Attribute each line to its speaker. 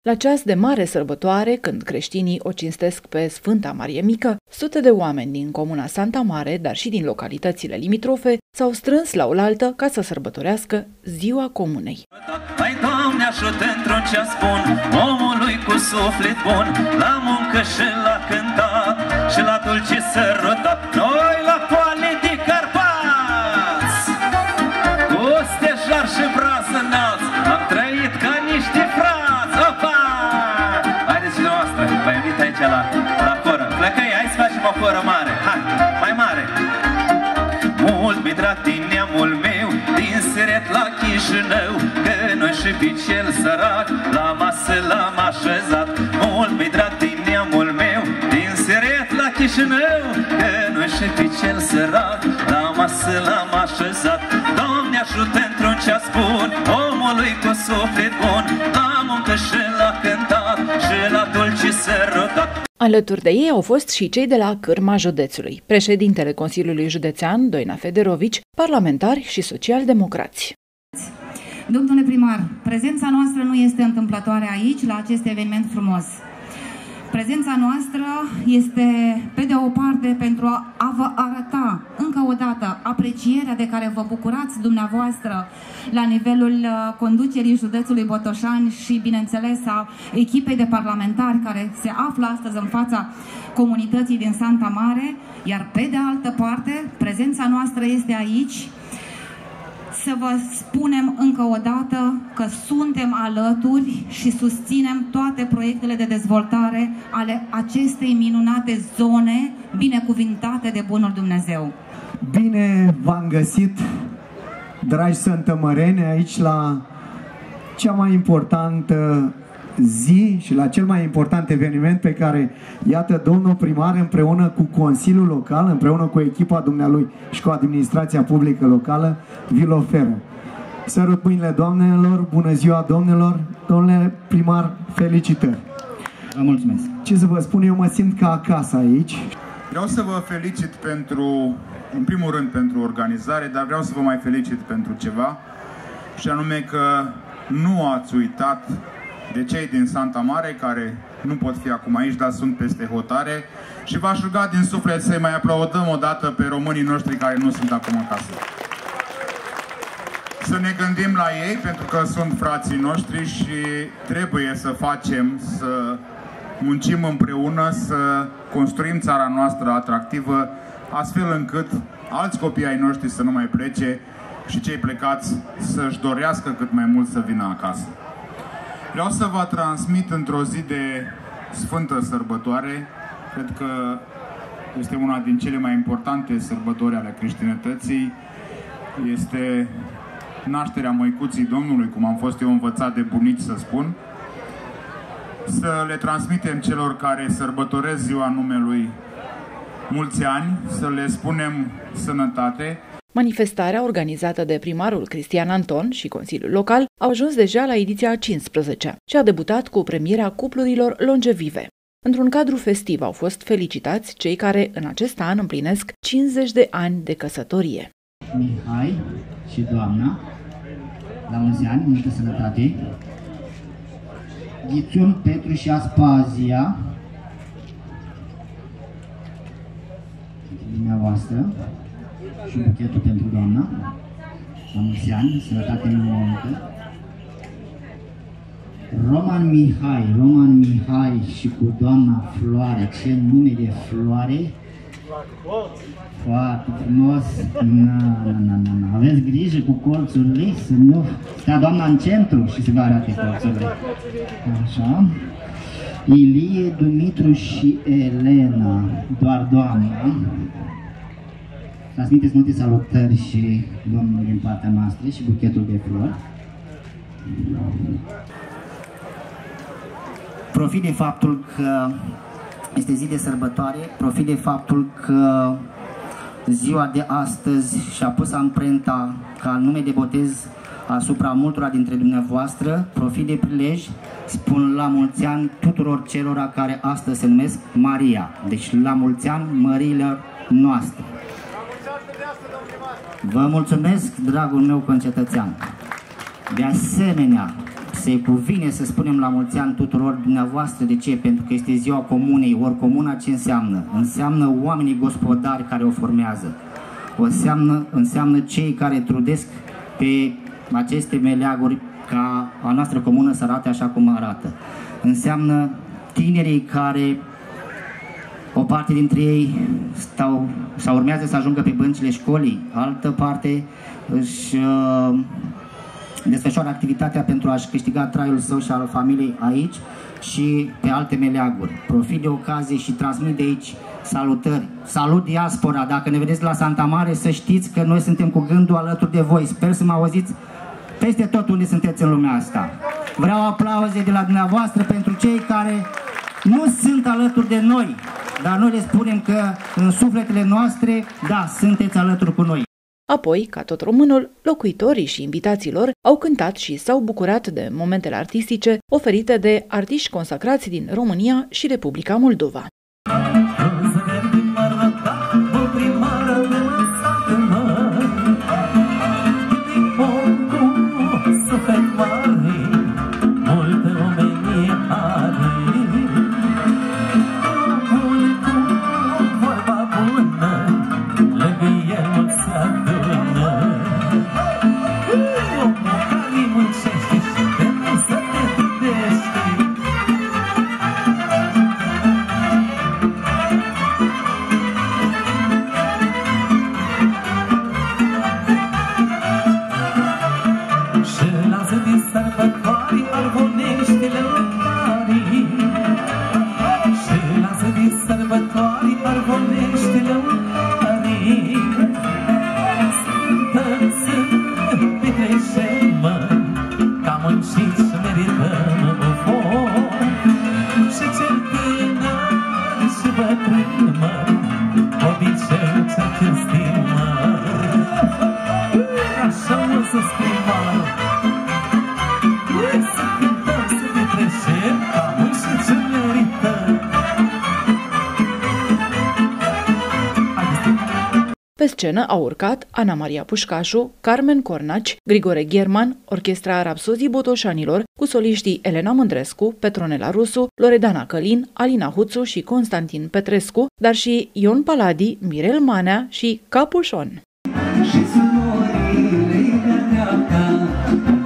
Speaker 1: La ceas de mare sărbătoare, când creștinii o cinstesc pe Sfânta Marie Mică, sute de oameni din comuna Santa Mare, dar și din localitățile limitrofe, s-au strâns la oaltă ca să sărbătorească Ziua Comunei.
Speaker 2: Hai, Doamne, ajută într-un ceas bun omului cu suflet bun, la muncă și la cântat și la dulce sărutat. Noi la poale de Carpați, cu stejar și braț înalți, am trăit ca niște frați. Opa! Haideți și noastră, vă invit aici la coră. Plăcăi, hai să facem o coră mare. Hai, mai mare. Mult mi drag din neamul meu, din Siret la Chișinău, că noi și bicel sărac la masă l-am așezat. Mult mi drag din neamul meu, din Siret la Chișinău, că noi și bicel sărac la masă l-am așezat. Doamne, ajută într-un ceas bun omului cu suflet bun, la muncă și la cântat și la dulce sărutat.
Speaker 1: Alături de ei au fost și cei de la Cârma Județului, președintele Consiliului Județean, Doina Federovici, parlamentari și socialdemocrați.
Speaker 3: Domnule primar, prezența noastră nu este întâmplătoare aici, la acest eveniment frumos. Prezența noastră este, pe de o parte, pentru a vă arăta încă o dată aprecierea de care vă bucurați dumneavoastră la nivelul conducerii județului Botoșani și, bineînțeles, a echipei de parlamentari care se află astăzi în fața comunității din Santa Mare, iar pe de altă parte, prezența noastră este aici să vă spunem încă o dată că suntem alături și susținem toate proiectele de dezvoltare ale acestei minunate zone binecuvintate de Bunul Dumnezeu.
Speaker 4: Bine v-am găsit, dragi sântămăreni, aici la cea mai importantă zi și la cel mai important eveniment pe care, iată, domnul primar împreună cu Consiliul Local, împreună cu echipa dumnealui și cu administrația publică locală, vi-l oferă. Sărut mâinile doamnelor, bună ziua domnilor, domnule primar, felicitări!
Speaker 5: Vă mulțumesc!
Speaker 4: Ce să vă spun, eu mă simt ca acasă aici.
Speaker 6: Vreau să vă felicit pentru, în primul rând pentru organizare, dar vreau să vă mai felicit pentru ceva, și anume că nu ați uitat de cei din Santa Mare, care nu pot fi acum aici, dar sunt peste hotare, și v-aș ruga din suflet să-i mai aplaudăm o dată pe românii noștri care nu sunt acum acasă. Să ne gândim la ei, pentru că sunt frații noștri și trebuie să facem, să muncim împreună, să construim țara noastră atractivă, astfel încât alți copii ai noștri să nu mai plece și cei plecați să-și dorească cât mai mult să vină acasă. Vreau să vă transmit într-o zi de sfântă sărbătoare, cred că este una din cele mai importante sărbători ale creștinătății, este nașterea Măicuții Domnului, cum am fost eu învățat de bunici să spun, să le transmitem celor care sărbătoresc ziua numelui mulți ani, să le spunem sănătate.
Speaker 1: Manifestarea organizată de primarul Cristian Anton și Consiliul Local a ajuns deja la ediția a 15-a și a debutat cu premierea cuplurilor longevive. Într-un cadru festiv au fost felicitați cei care în acest an împlinesc 50 de ani de căsătorie.
Speaker 5: Mihai și doamna, la mulți ani, multă sănătate. Ghițun, Petru și Aspazia, dumneavoastră, și buchetul pentru doamna, la mulți ani, sănătate multă. Roman Mihai și cu doamna Floare, ce nume de Floare! Foarte frumos! Na. Aveți grijă cu colțurile, să nu stea doamna în centru și să vă arate colțurile. Așa. Ilie, Dumitru și Elena, doar doamna. Transmiteți multe salutări și domnul din partea noastră și buchetul de flori. Profit de faptul că este zi de sărbătoare, profit de faptul că ziua de astăzi și-a pus amprenta ca nume de botez asupra multora dintre dumneavoastră, profit de prilej, spun la mulți ani tuturor celor care astăzi se numesc Maria. Deci la mulți ani măriilor noastre. Vă mulțumesc, dragul meu concetățean. De asemenea, se cuvine să spunem la mulți ani tuturor dumneavoastră. De ce? Pentru că este ziua comunei. Ori comuna ce înseamnă? Înseamnă oamenii gospodari care o formează. Înseamnă cei care trudesc pe aceste meleaguri ca a noastră comună să arate așa cum arată. Înseamnă tinerii care, o parte dintre ei sau urmează să ajungă pe băncile școlii, altă parte își desfășoară activitatea pentru a-și câștiga traiul său și al familiei aici și pe alte meleaguri. Profit de ocazie și transmit de aici salutări. Salut diaspora! Dacă ne vedeți la Santa Mare, să știți că noi suntem cu gândul alături de voi. Sper să mă auziți peste tot unde sunteți în lumea asta. Vreau aplauze de la dumneavoastră pentru cei care nu sunt alături de noi, dar noi le spunem că în sufletele noastre, da, sunteți alături cu noi.
Speaker 1: Apoi, ca tot românul, locuitorii și invitații lor au cântat și s-au bucurat de momentele artistice oferite de artiști consacrați din România și Republica Moldova. Pe scenă au urcat Ana Maria Pușcașu, Carmen Cornaci, Grigore Gherman, Orchestra Rapsozii Botoșanilor, cu soliștii Elena Mândrescu, Petronela Rusu, Loredana Călin, Alina Huțu și Constantin Petrescu, dar și Ion Paladi, Mirel Manea și Capușon.
Speaker 2: Și